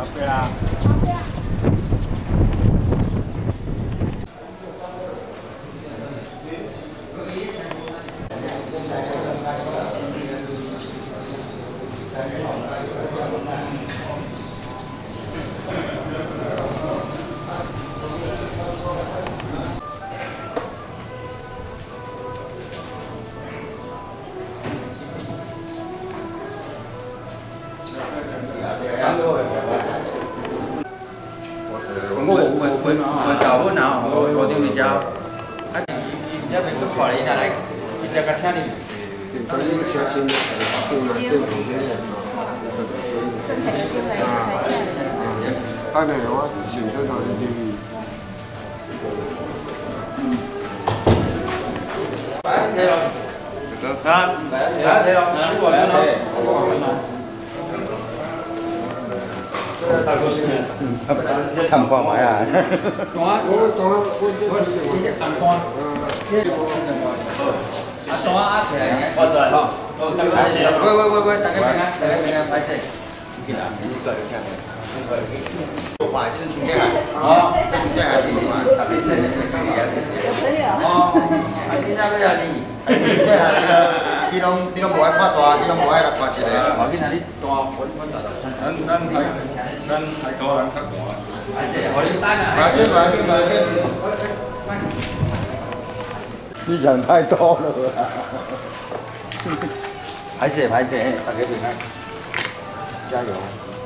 对啊。 我豆粉啊，我张你交，啊，你这边去看咧，伊来，伊只甲请你。 啊，对，我先做到你这里。 来，睇咯。 这个看。 来，睇咯。你过来咯。 看看买啊！ 懂啊？我你只看看。啊，懂啊？起来，我在。好。喂，大家平安，拍摄。你过来请。做坏事出来。哦。出来你嘛，特别请你可以啊。哦。啊，你哪要你？你拢无爱看大，你拢无爱来看一个。后面啊，你大，阮大先。咱太高人较寒。互你等啊。快点。 你想太多了。 拍摄，大家平安，加油！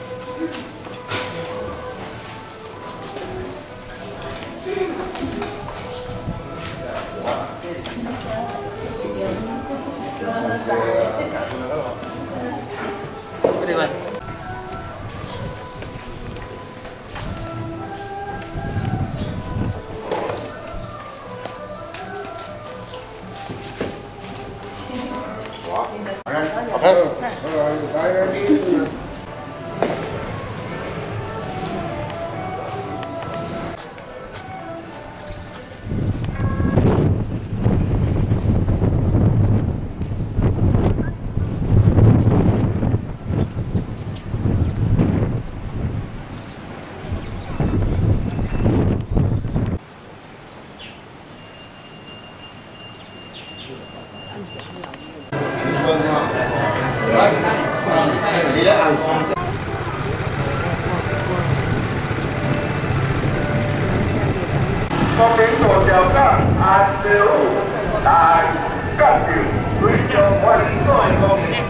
快点来！ 国民大桥港安全府大港长非常欢迎所有公民，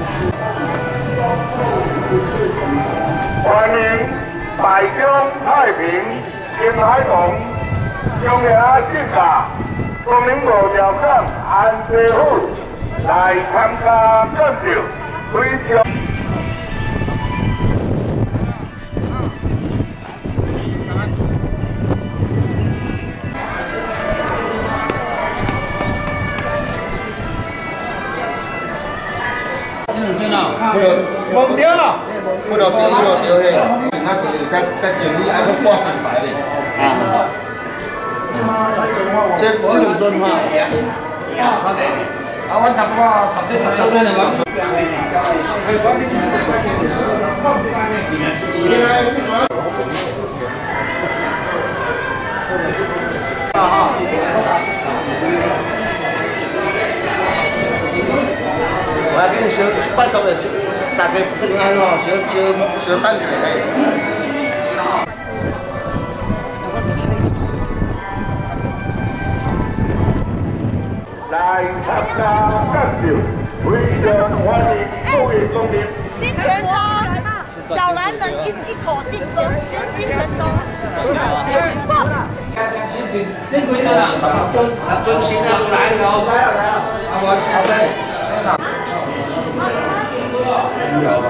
欢迎大江太平、金海港、中亚警察、国民大桥港安全府来参加港长，非常。 忘掉，不着丢嘿，那就是在整理爱个挂品牌的啊。这种准哈。 啊，我读这读这个嘛。 我要给你小拜托的，大家平安吼，小等一下嘿。 来参加港长，非常欢迎各位公民。 新泉州，小男人一口进州，新泉州。 这几多啦？ 准时啊，来了，来了。好嘞。有吧？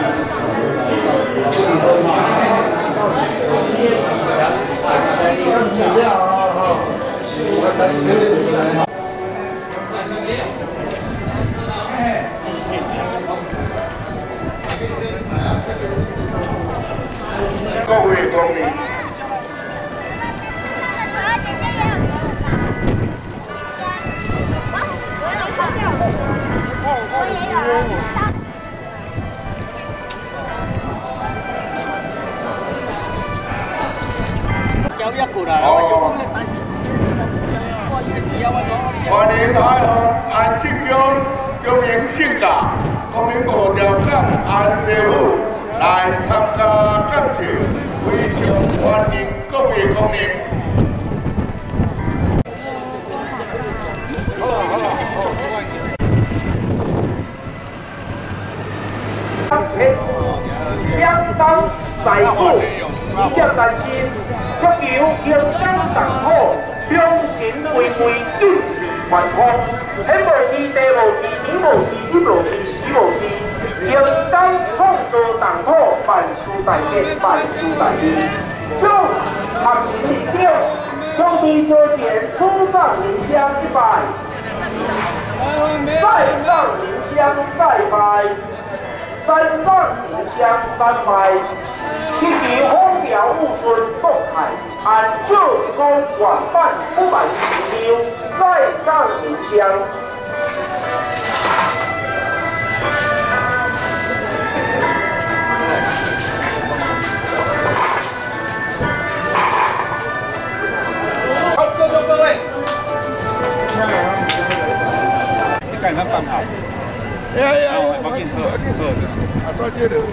各位公民。 性价，公民5条港安师傅来参加讲座，非常欢迎各位光临。 相当在乎，以及担心，足球应当同好，良心归归紧完好，天无地，地无地，天无地，地无地，时无地，应当创造同好，万事大吉，万事大吉。祝学生日长，兄弟桌前初上迎香一拜，再上迎香再拜。山上迎香3拜，祈求风调雨顺东海，按旧时光晚办500牛，再上迎香。 好，各位。这个很棒好。哎呀，我给你喝，啊，多谢了。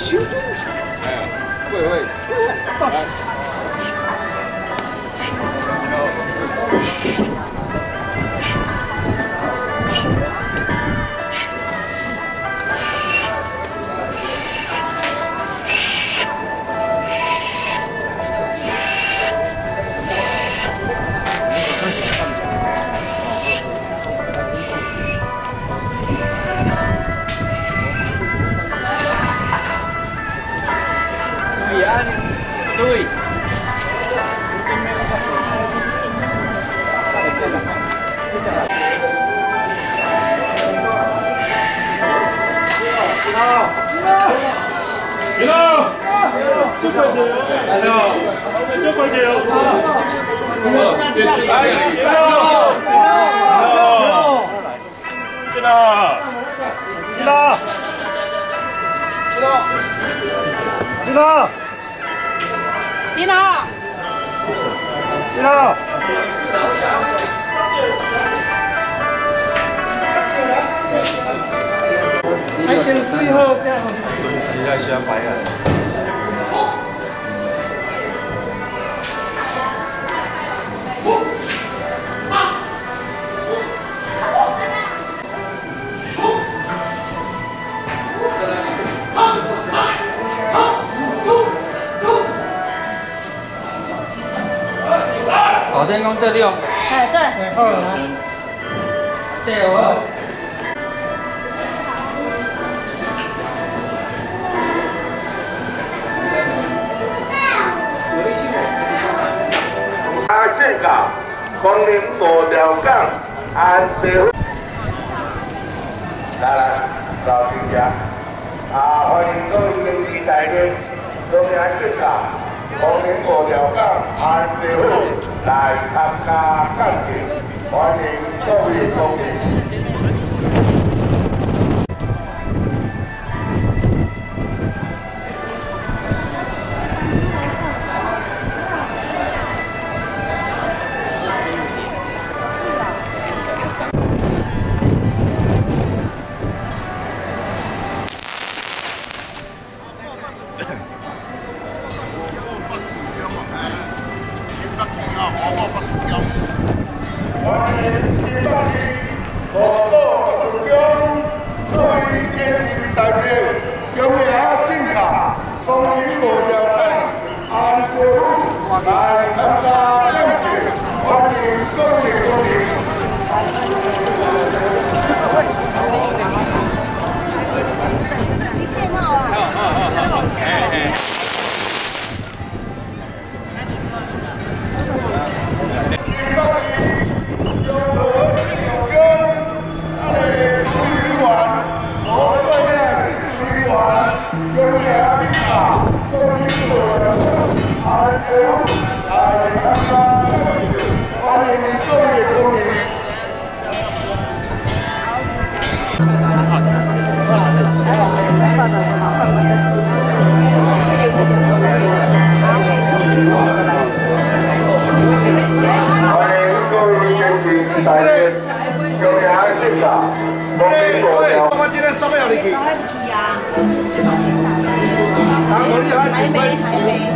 跑天宫这里哦。 哎，对。 对哦。 正港、光临五条港、安社会。来，老师家，欢迎各位珍惜来宾，中央正港、光临五条港、安社会来参加港节，欢迎各位光临。 我今天收不了你去。还没。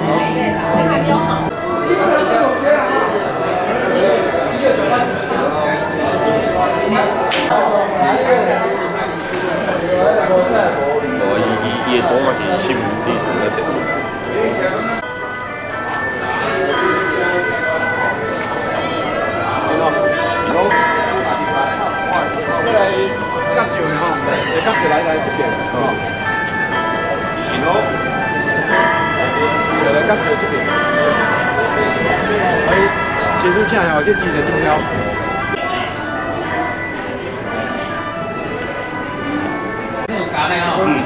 伊个档嘛是深地上个地。 甲石的吼，甲石来这边，然后来甲石这边，前路车要去之前冲了。 有咖喱哦。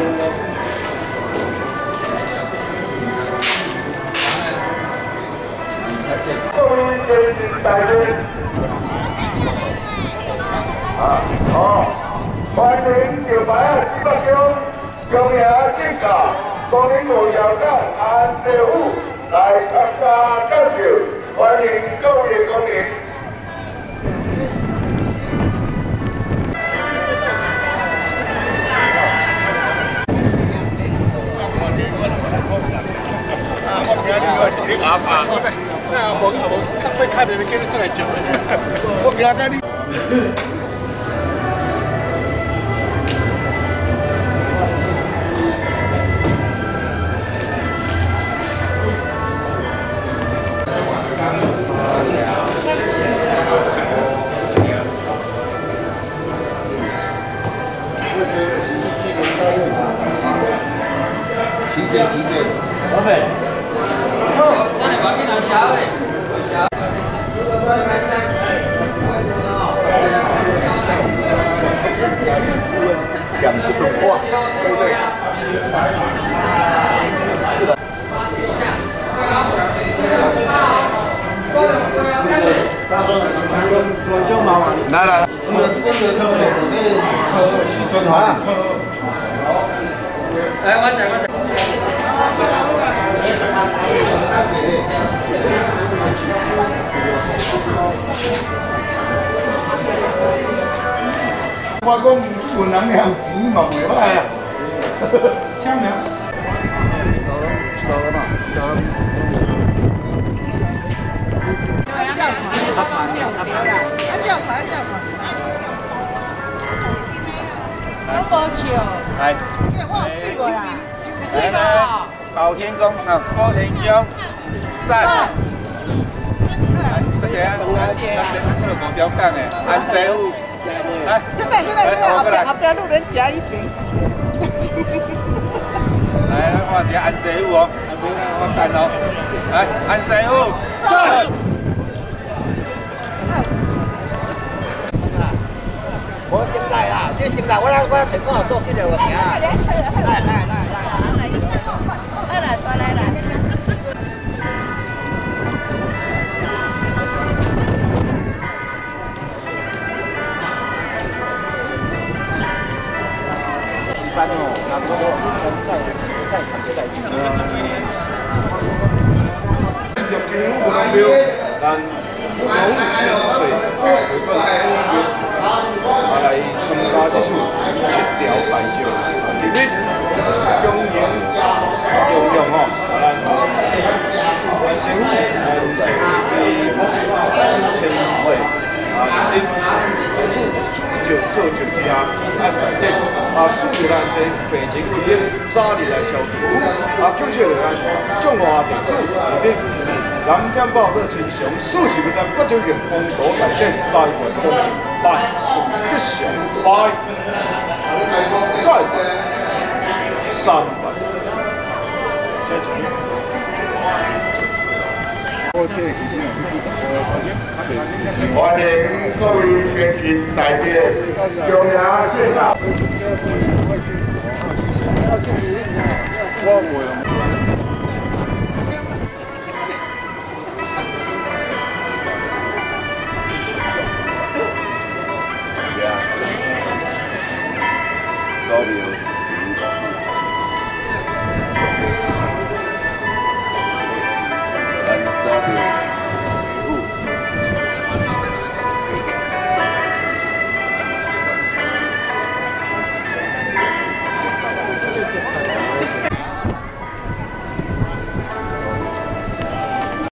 欢迎小白啊，西北乡中央警察光临五条港安社府来参加港球，欢迎各位光临。 阿爸， 我会看你们跟你出来酒。 我惊到你。 老板，那你把这两条嘞，讲这种话，对不对？ 来来， 来，我讲。 我讲有人有钱嘛袂歹啊。签名。 来，来，保天宫啊，保天宫，赞。这个这个公交港的安师傅，来， 这边，后边路人甲一瓶。 来，我一个安师傅哦，我赞哦，来，安师傅，赞。 我先来啦，你先来，我成功做这个物件啦。来。一般哦，那个再谈这代志。 入政府不能标，但5千岁回转中央。来参加这次7条牌照，入面供应用吼，咱师傅千岁入做就听属于咱这病情医院早日来消除，叫出来咱中华地主入面。南天宝这亲像40%各种型风土内底栽培风景，万事吉祥百，再300。欢迎各位先进大姐、中央县长。